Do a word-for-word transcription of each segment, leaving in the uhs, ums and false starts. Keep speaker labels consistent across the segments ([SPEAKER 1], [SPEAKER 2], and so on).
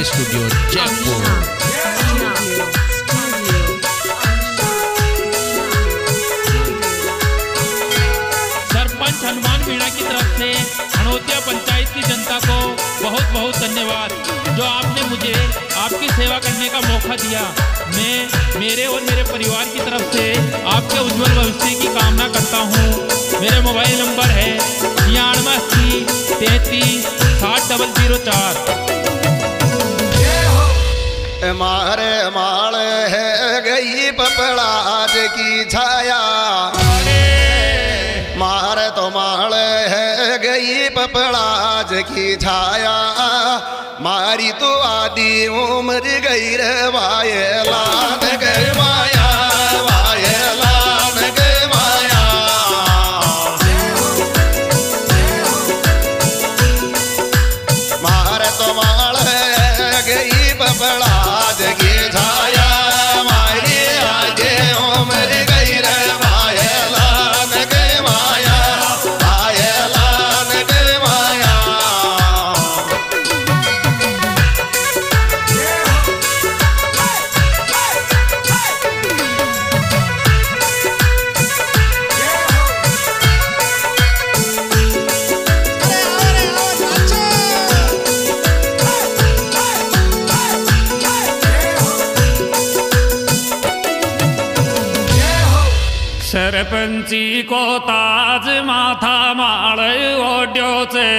[SPEAKER 1] Studio Jaipur. Sarpanch Hanuman Meena की तरफ से हनोतिया पंचायत की जनता को बहुत बहुत धन्यवाद, जो आपने मुझे आपकी सेवा करने का मौका दिया। मैं मेरे और मेरे परिवार की तरफ से आपके उज्जवल भविष्य की कामना करता हूँ। मेरा मोबाइल नंबर है छियानवे अस्सी तैंतीस साठ डबल जीरो चार।
[SPEAKER 2] मारे माल है गई पपड़ाज की छाया, मारे तो माल है गई पपड़ाज की छाया, मारी तो आदि उम्र गई रे वाये लान गए माया, वाये लान गए माया। मारे तो माल है गई पपड़ाज की छाया, मारी आदि उम्र गई रे वाये लान गए माया, वाये लान गए माया।
[SPEAKER 3] सरपंची को ताज माथा माळ ओढ्योचे,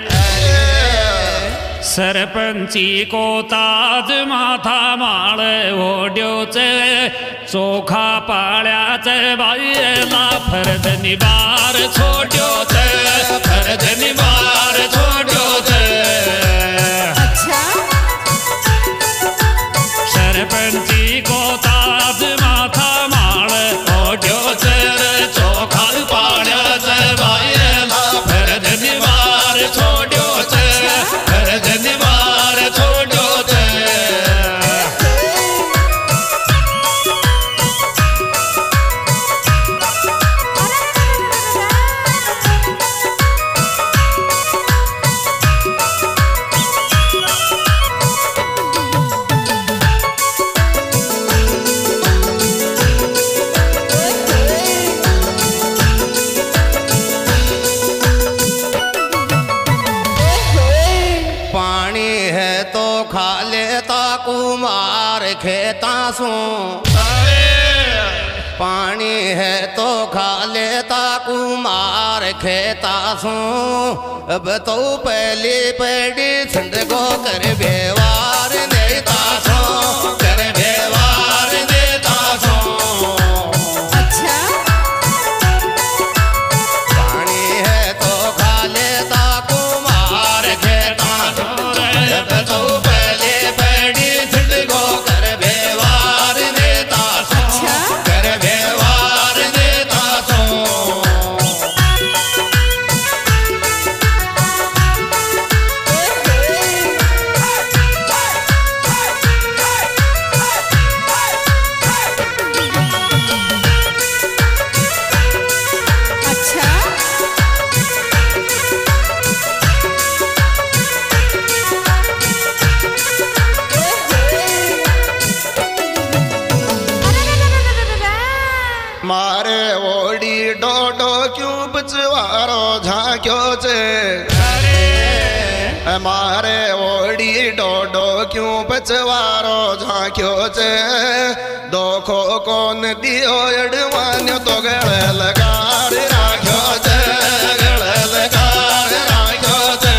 [SPEAKER 3] सरपंची को ताज माथा माळ ओढ्योचे, चोखा पाळ्याचे बाईला फर्ज निबार छोड्योचे, फर्ज निबार छोड्योचे। सरपंची को ताज माथा माळ ओढ्योचे, चोखा पाळ्याचे बाईला फर्ज निबार छोड्योचे, फर्ज निबार छोड्योचे। कुमार खेता सू पानी है तो खा लेता कुमार खेता सू, अब तो पहली पेड़ी छंद को कर व्यवहार देता सू, कर व्यवहार देता सू। अच्छा पानी है तो खा लेता कुमार खेता सू, अब तो मारे ओडी डोडो क्यों बचवारो झांक्यो चे, मारे ओडी डोडो क्यों बचवारो झांक्यो चे, दोखो कौन दियो अडवान्यो तो गले लगार राख्यो चे, गले लगार राख्यो चे।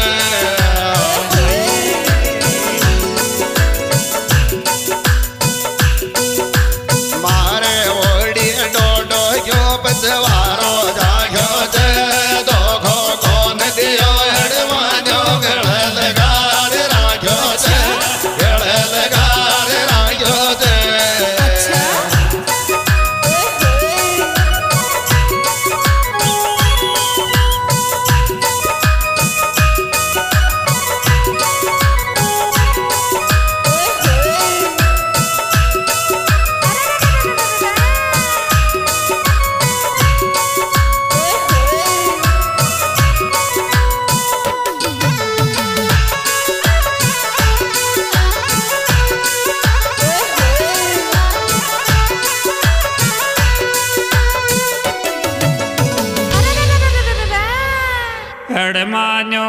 [SPEAKER 3] मारे ओडी डोडो क्यों बचवारो झांक्यो चे, दोखो कौन दियो अडवान्यो गले लगार राख्यो चे, गले लगार राख्यो चे।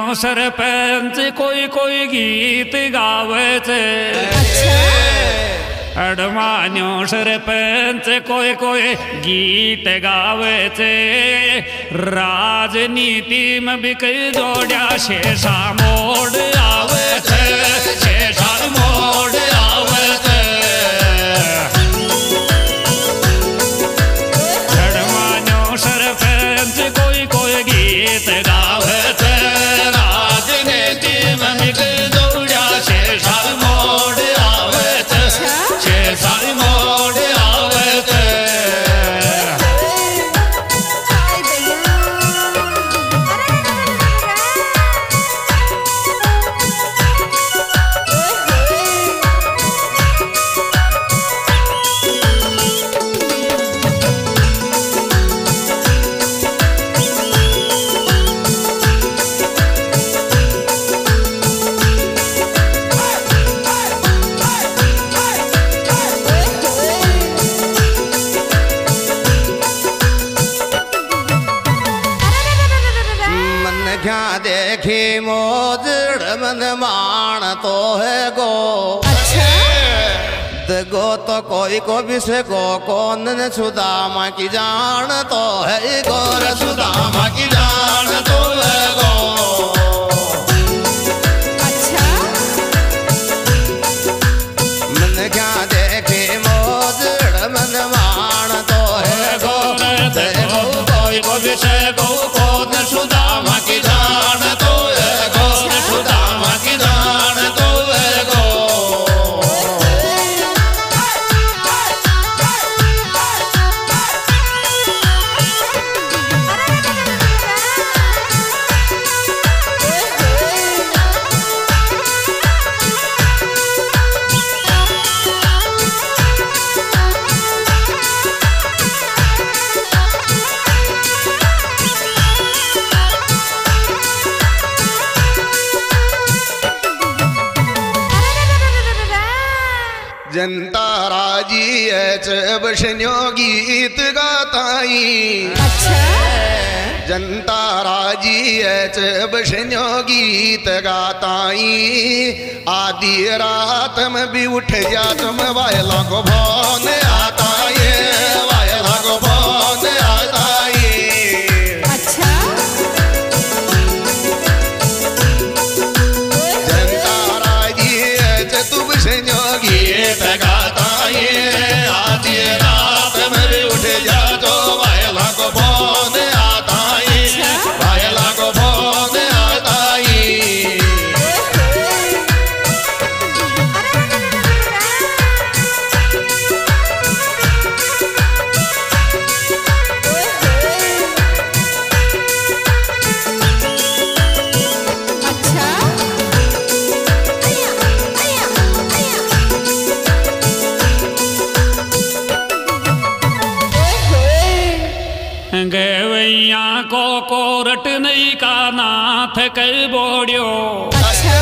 [SPEAKER 4] सरपंच कोई कोई गीत गावे छे। अडमान्यो सरपंच कोई कोई गीत गावे छे। राजनीति में भी कई जोड़िया शेषा मोड़ आवे छे, शेषा मोड़ आवे छे। अडमान्यो सरपंच कोई कोई गीत गावे छे। राजनीति में भी कई जोड़िया शेषा मोड़ आवे छे, शेषा मोड़ आवे छे।
[SPEAKER 3] देखी मोजड़ मन मान तो है गो।
[SPEAKER 5] अच्छा
[SPEAKER 3] गो तो कोई को भी से गो कौन न सुदामा की जान तो है गो, सुदामा की जान तो है गो।
[SPEAKER 5] अच्छा
[SPEAKER 3] मन क्या देखे मोजड़ मन मान तो है गो। कोई को भी से गो कौन सुदामा की जान तो है गो, सुदामा की जान तो है गो।
[SPEAKER 2] जनता राजी है बशन्यो गीत गाताई।
[SPEAKER 5] अच्छा
[SPEAKER 2] जनता राजी है बशन्यो गीत गाताई। आधी रात में भी उठ जा तुम वायला को भौन आता ये, वायला को भौन आता ये।
[SPEAKER 5] अच्छा
[SPEAKER 2] जनता राजी है तू बशन्यो गीत गाता ये। आधी रात में भी उठ जा तो वायला को भौन आता ये, वायला को भौन आता ये।
[SPEAKER 5] अच्छा
[SPEAKER 4] गवैया को कोरट नहीं का नाथ कई बोड़ियो।
[SPEAKER 5] अच्छा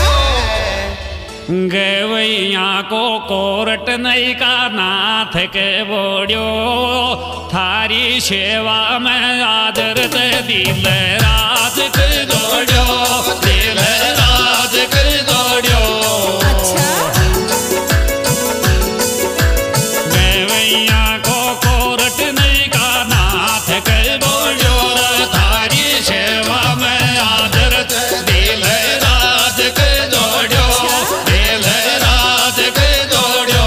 [SPEAKER 4] गवैया को कोरट नहीं का नाथ के बोड़ियो। थारी सेवा में आदर ते दिल राज कर जोड़ियो, दिल राज कर जोड़ियो।
[SPEAKER 5] अच्छा
[SPEAKER 4] गवैया को कोरट नहीं का नाथ के बोड़ियो। थारी सेवा में आदर ते दिल राज कर जोड़ियो, दिल राज कर जोड़ियो।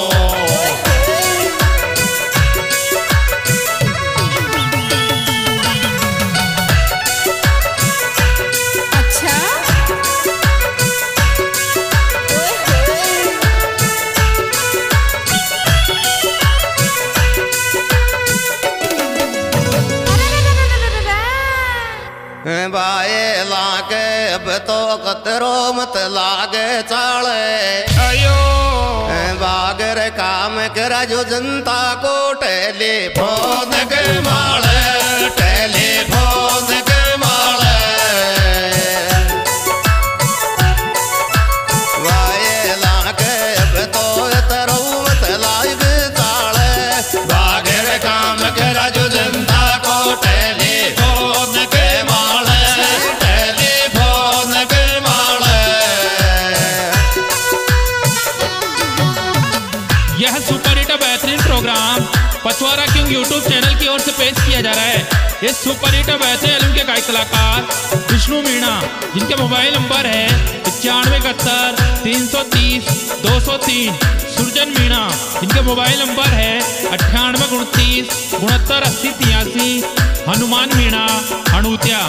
[SPEAKER 5] अच्छा
[SPEAKER 3] बाए लागे अब तो कतरो मत लागे चाले।
[SPEAKER 4] अयो
[SPEAKER 3] बागर काम करा जो जनता को टेलीफोन के माले, टेलीफोन के माले। बाए लागे अब तो कतरो मत लागे चाले। बागर काम करा जो जनता को टेलीफोन के माले, टेलीफोन
[SPEAKER 1] यह सुपर हिट बेहतरीन program Pachwara king YouTube channel की ओर से पेश किया जा रहा है। इस सुपर हिट बेहतरीन फिल्म के गायक कलाकार विष्णु मीणा, जिनके मोबाइल नंबर है पचानवे इकहत्तर तीन सौ तीस दो सौ तीन। सुरजन मीणा, जिनके मोबाइल नंबर है अट्ठानवे उनतीस उनहत्तर अस्सी तिरासी। हनुमान मीणा हणूतिया।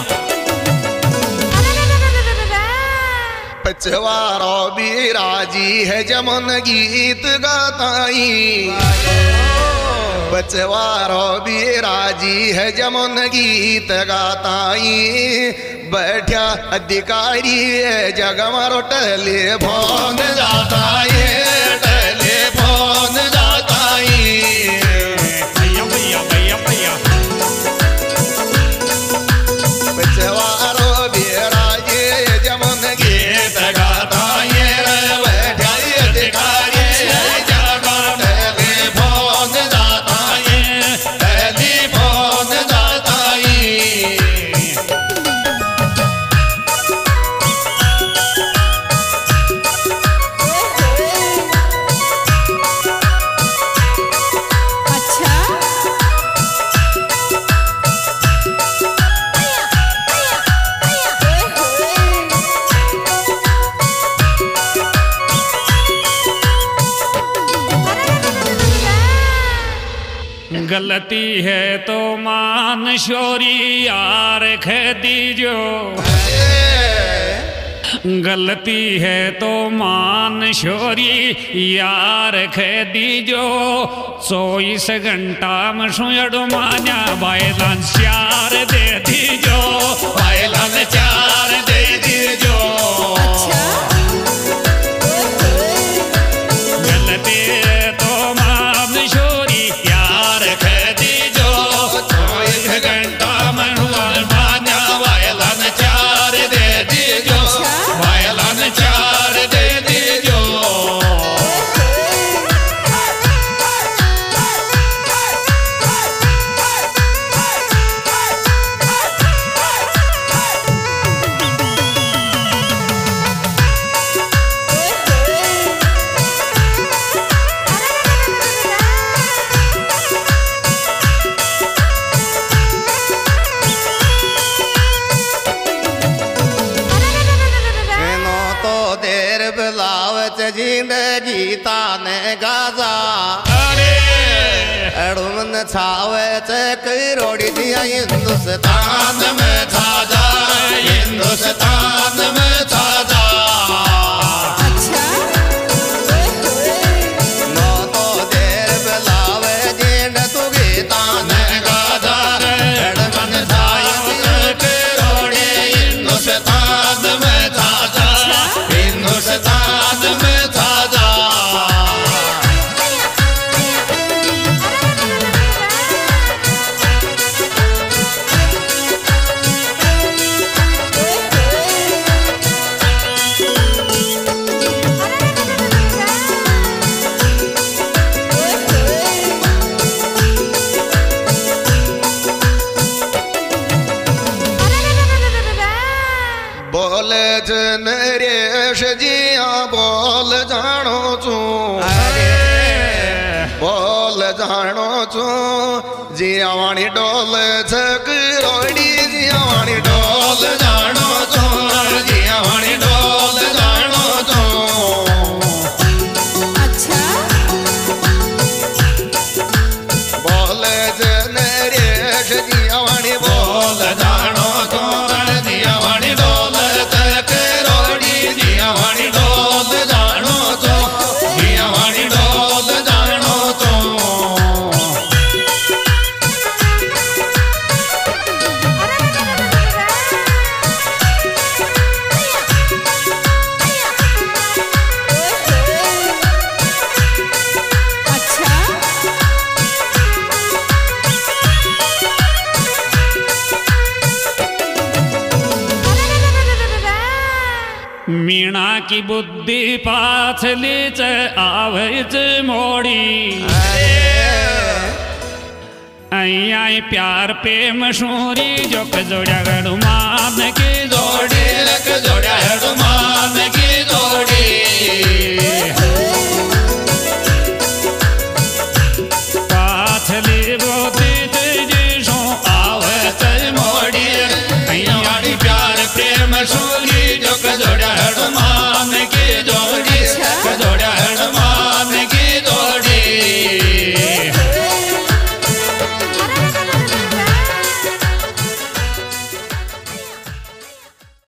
[SPEAKER 2] पचवारो भी राजी है जमन गीत गाताई, पचवारो भी राजी है जमन गीत गाताई। बैठा अधिकारी जगमरो टेलीफोन जाताई, टेलीफोन जाताई।
[SPEAKER 4] भैया भैया भैया भैया
[SPEAKER 2] पचवारो भी राजी जमन गीत गाताई, बैठा अधिकारी जगमरो टेलीफोन जाताई, टेलीफोन जाताई।
[SPEAKER 5] अच्छा
[SPEAKER 4] गलती है तो मान शोरी यार खे दीजो, गलती है तो मान शोरी यार खे दीजो। चौबीस घंटा में सुयड़ो मान्या बायलान चार दे दीजो, बायलान चार दे दीजो।
[SPEAKER 5] अच्छा
[SPEAKER 4] गलती है तो मान शोरी यार खे दीजो। चौबीस घंटा में मान्या बायलान चार दे दीजो, बायलान चार दे दीजो।
[SPEAKER 3] एनो तो देर बिलावच जिंदगी ताने गाजा।
[SPEAKER 4] अरे
[SPEAKER 3] एड़ो मन छावे चे करोड़ी दिया हिंदुस्तान में छा जा, हिंदुस्तान में छा जा।
[SPEAKER 5] अच्छा
[SPEAKER 3] नो तो देर बिलावे जिंद तू गीता ने गाजा। एड़ मन छावे करोड़ी हिंदुस्तान में छा जा, हिंदुस्तान में छा जा।
[SPEAKER 2] बोल जन रेश जिया बोल जानो चू, बोल जानो चू। जिया वाणी डोल छक रोड़ी, जिया वाणी डोल जानो चू, जिया वाणी डोल जानो चू।
[SPEAKER 5] अच्छा
[SPEAKER 2] बोल जन रेश जिया वाणी बोल जानो चू, जिया वाणी डोल छक रोड़ी, जिया वाणी डोल जानो चू, जिया वाणी डोल जानो चू।
[SPEAKER 5] अच्छा
[SPEAKER 4] मीणा की बुद्धि पाछली च आवे च मोड़ी। आई आई प्यार पे मशहूरी जो जोड़ा गड़ुमा